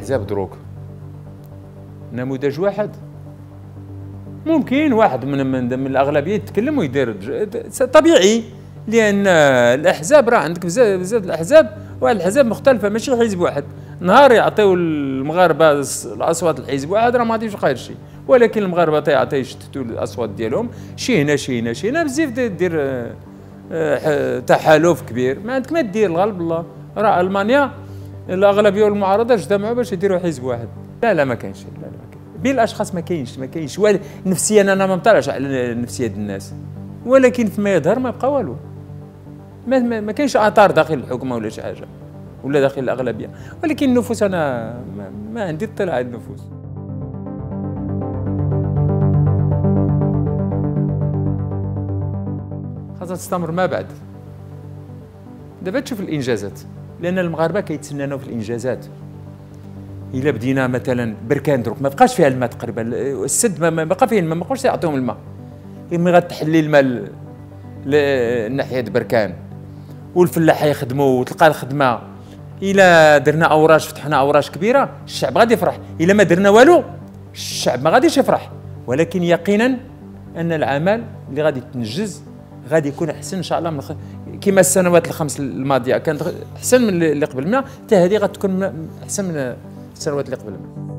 الاحزاب دروك نموذج واحد، ممكن واحد من الاغلبيه يتكلم ويدير طبيعي، لان الاحزاب راه عندك بزاف الاحزاب، واحد الاحزاب مختلفه ماشي حزب واحد. نهار يعطيو المغاربه الاصوات لحزب واحد راه ما غاديش خير شيء، ولكن المغاربه تعطيو يشتتوا الاصوات ديالهم شي هنا شي هنا شي هنا، بزاف دير تحالف كبير. ما عندك ما دير الغالب الله. راه المانيا الاغلبيه والمعارضه اجتمعوا باش يديروا حزب واحد. لا ما كاينش، لا ما كاين بين الاشخاص، ما كاينش نفسيا انا ما مطلعش على نفسيه الناس، ولكن فيما يظهر ما بقى والو. ما كاينش اثار داخل الحكومه ولا شي حاجه ولا داخل الاغلبيه، ولكن النفوس انا ما عندي اطلاع على النفوس. خاصها تستمر ما بعد. دابا تشوف الانجازات، لان المغاربه كيتسناو في الانجازات. الا بدينا مثلا بركان دروك ما بقاش فيها الماء تقريبا، السد ما بقى فيه الماء، ما بقاوش يعطيهم الماء. ملي غتحلي الماء لناحيه بركان والفلاحه يخدموا وتلقى الخدمه، الا درنا اوراش فتحنا اوراش كبيره الشعب غادي يفرح، الا ما درنا والو الشعب ما غاديش يفرح. ولكن يقينا ان العمل اللي غادي يتنجز غادي يكون احسن ان شاء الله من كما السنوات الخمس الماضيه كانت احسن من اللي قبل منها، حتى هذه غتكون احسن من السنوات اللي قبل منها.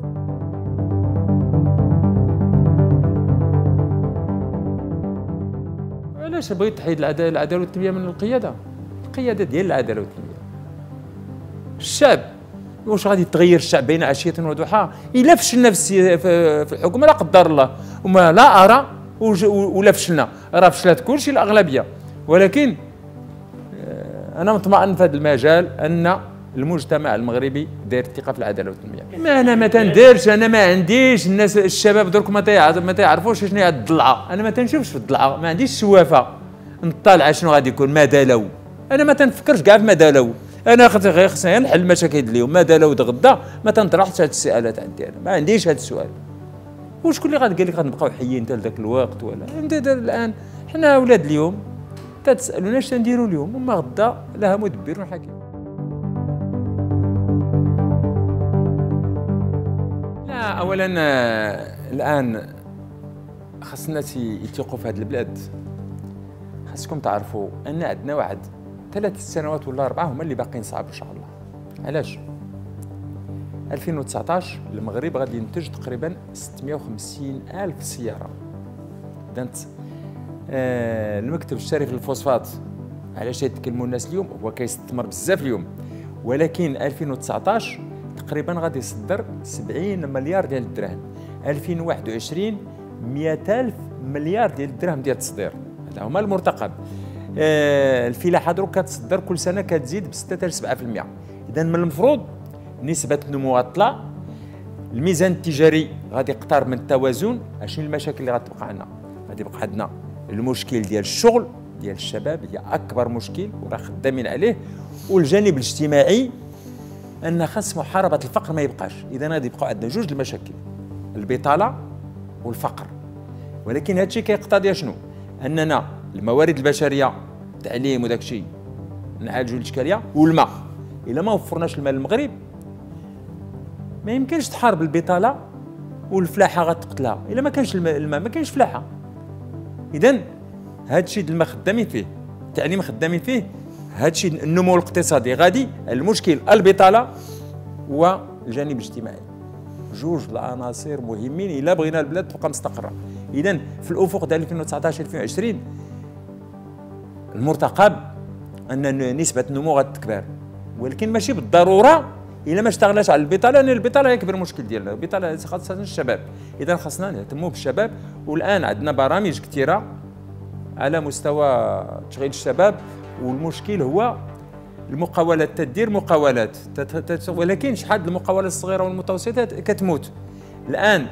علاش بغيت تحيد العداله والتنميه من القياده ديال العداله والتنميه. الشعب واش غادي يتغير الشعب بين عشيه وضحاها؟ الا فشلنا في الحكومه لا قدر الله، وما لا ارى ولا فشلنا، راه فشلت كلشي الاغلبيه، ولكن انا مطمئن في هذا المجال ان المجتمع المغربي داير الثقه في العداله والتنميه. ما انا ما تنديرش، انا ما عنديش الناس الشباب درك ما تعرفوش شنو هي الضلعه، انا ما تنشوفش في الضلعه، ما عنديش شوافه نطالع شنو غادي يكون ما دالو، انا ما تنفكرش كاع في ما دالو، انا خصني نحل المشاكل اليوم، ما دالو غدا ما تنطرحش هاد السؤالات عندي، انا ما عنديش هاد السؤال. وشكون اللي قال لك غنبقاو حيين حتى لذاك الوقت؟ ولا انت الان حنا اولاد اليوم تتسالونا اش نديروا اليوم، وما غدا لها مدبر حكيم. لا اولا الان خاص الناس يثيقوا في هذه البلاد. خاصكم تعرفوا ان عندنا واحد 3 سنوات ولا 4 هما اللي باقيين صعب ان شاء الله. علاش؟ 2019 المغرب غادي ينتج تقريبا 650 ألف سيارة. إذا المكتب الشريف للفوسفات علاش يتكلموا الناس اليوم؟ هو كيستثمر بزاف اليوم، ولكن 2019 تقريبا غادي يصدر 70 مليار ديال الدراهم، 2021 100 ألف مليار ديال الدراهم ديال التصدير، هذا هما المرتقب. الفلاحة دروك كتصدر كل سنة كتزيد ب 6-7%. إذا من المفروض نسبة النمو غتطلع، الميزان التجاري غادي يقترب من التوازن. شنو المشاكل اللي غتبقى عندنا؟ غادي يبقى عندنا المشكل ديال الشغل ديال الشباب، هي أكبر مشكل وراه خدامين عليه، والجانب الاجتماعي أن خاص محاربة الفقر ما يبقاش. إذا غادي يبقاو عندنا جوج المشاكل، البطالة والفقر. ولكن هذا الشيء كيقتضي شنو؟ أننا الموارد البشرية التعليم وداك الشيء نعالجوا الإشكالية، والماء. إلا ما وفرناش الماء للمغرب ما يمكنش تحارب البطالة والفلاحة غتقتلها. إلا ما كانش الماء ما كاينش فلاحة. إذا هذا الشيء الماء خدامين فيه، التعليم خدامين فيه، هذا الشيء النمو الاقتصادي غادي. المشكل البطالة والجانب الاجتماعي، جوج العناصر مهمين إلا بغينا البلاد تبقى مستقرة. إذا في الأفق ديال 2019 2020 المرتقب أن نسبة النمو غتكبر، ولكن ماشي بالضروره الا ما اشتغلناش على البطاله، لان البطاله هي كبر مشكل ديالنا، البطاله خاصه الشباب. اذا خاصنا نهتموا بالشباب، والان عندنا برامج كثيره على مستوى تشغيل الشباب. والمشكل هو المقاولات، تدير مقاولات ولكن شحال المقاولات الصغيره والمتوسطه كتموت. الان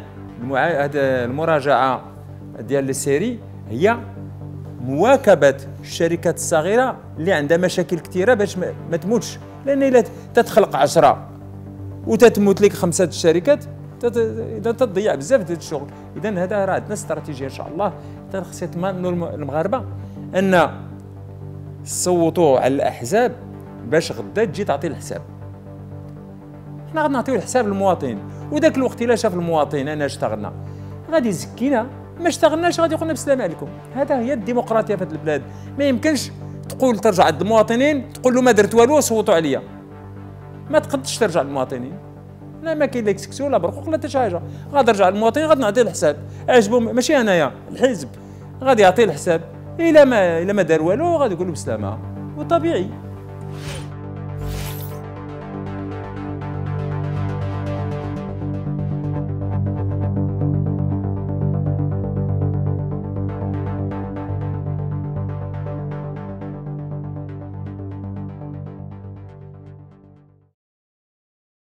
المراجعه ديال السيري هي مواكبه الشركات الصغيره اللي عندها مشاكل كثيره باش ما تموتش، لان الا تتخلق 10 وتتموت لك 5 الشركات اذا تضيع بزاف ديال الشغل. اذا هذا راه عندنا استراتيجيه ان شاء الله. خص يطمئنوا المغاربه ان صوتوا على الاحزاب باش غدا تجي تعطي الحساب. حنا غادي نعطيو الحساب للمواطن، وذاك الوقت الا شاف المواطن انا اشتغلنا غادي يزكينا، ما اشتغلناش غادي يقول لنا بالسلام عليكم. هذا هي الديمقراطيه في هذه البلاد. ما يمكنش تقول ترجع عند المواطنين تقول له ما درت والو صوتوا عليا، ما تقدش ترجع للمواطنين. لا ما كاين لا كسكسو لا برقوق لا حتى شي حاجه، غادي نرجع للمواطنين غادي نعطيه الحساب، عجبهم ماشي انايا الحزب غادي يعطيه الحساب، الا ما دار والو غادي يقول له بسلامه وطبيعي.